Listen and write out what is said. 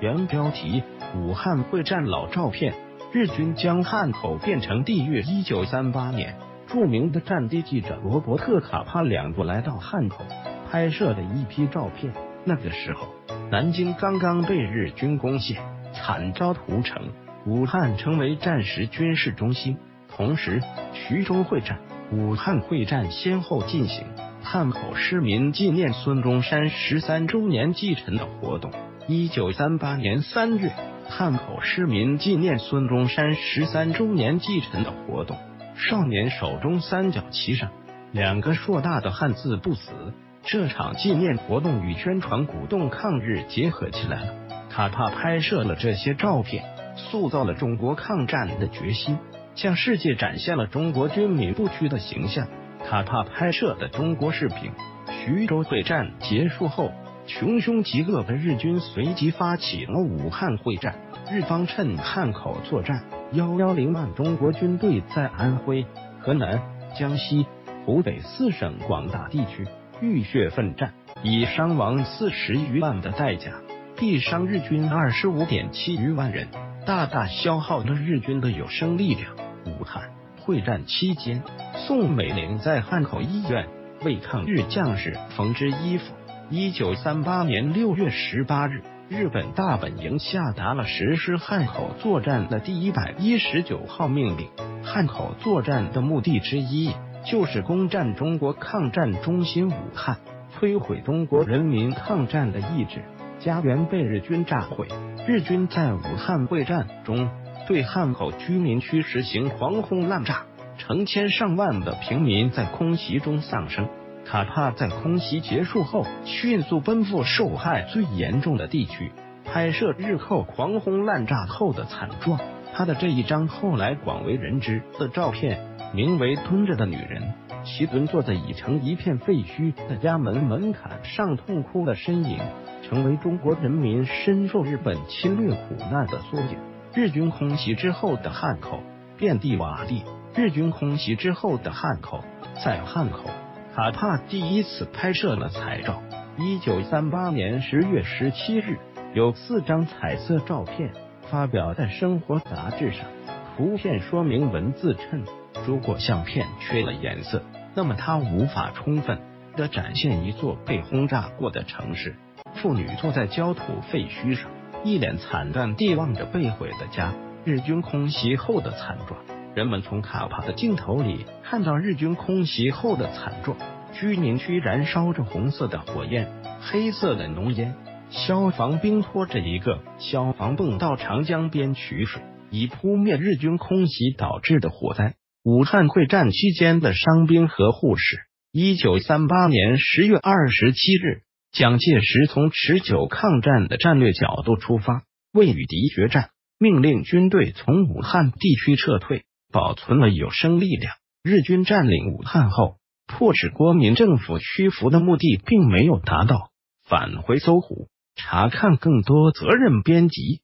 原标题：武汉会战老照片，日军将汉口变成地狱。1938年，著名的战地记者罗伯特·卡帕两度来到汉口，拍摄的一批照片。那个时候，南京刚刚被日军攻陷，惨遭屠城，武汉成为战时军事中心。同时，徐州会战、武汉会战先后进行。汉口市民纪念孙中山13周年祭陈的活动。1938年3月，汉口市民纪念孙中山13周年祭陈的活动。少年手中三角旗上2个硕大的汉字“不死”。这场纪念活动与宣传鼓动抗日结合起来了。卡帕拍摄了这些照片，塑造了中国抗战的决心，向世界展现了中国军民不屈的形象。卡帕拍摄的中国视频。徐州会战结束后，穷凶极恶的日军随即发起了武汉会战。日方趁汉口作战，110万中国军队在安徽、河南、江西、湖北4省广大地区浴血奋战，以伤亡40余万的代价，毙伤日军25.7余万人，大大消耗了日军的有生力量。武汉会战期间，宋美龄在汉口医院为抗日将士缝制衣服。1938年6月18日，日本大本营下达了实施汉口作战的第119号命令。汉口作战的目的之一，就是攻占中国抗战中心武汉，摧毁中国人民抗战的意志。家园被日军炸毁。日军在武汉会战中对汉口居民区实行狂轰滥炸，成千上万的平民在空袭中丧生。卡帕在空袭结束后迅速奔赴受害最严重的地区，拍摄日寇狂轰滥炸后的惨状。他的这一张后来广为人知的照片，名为《蹲着的女人》，其蹲坐在已成一片废墟的家门门槛上痛哭的身影，成为中国人民深受日本侵略苦难的缩影。日军空袭之后的汉口遍地瓦砾。日军空袭之后的汉口，在汉口，卡帕第一次拍摄了彩照。1938年10月17日，有4张彩色照片发表在《生活》杂志上。图片说明文字称，如果相片缺了颜色，那么它无法充分地展现一座被轰炸过的城市。妇女坐在焦土废墟上，一脸惨淡地望着被毁的家。日军空袭后的惨状，人们从卡帕的镜头里看到日军空袭后的惨状。居民区燃烧着红色的火焰，黑色的浓烟。消防兵拖着一个消防泵到长江边取水，以扑灭日军空袭导致的火灾。武汉会战期间的伤兵和护士。1938年10月27日，蒋介石从持久抗战的战略角度出发，为与敌决战，命令军队从武汉地区撤退，保存了有生力量。日军占领武汉后，迫使国民政府屈服的目的并没有达到。返回搜狐，查看更多责任编辑。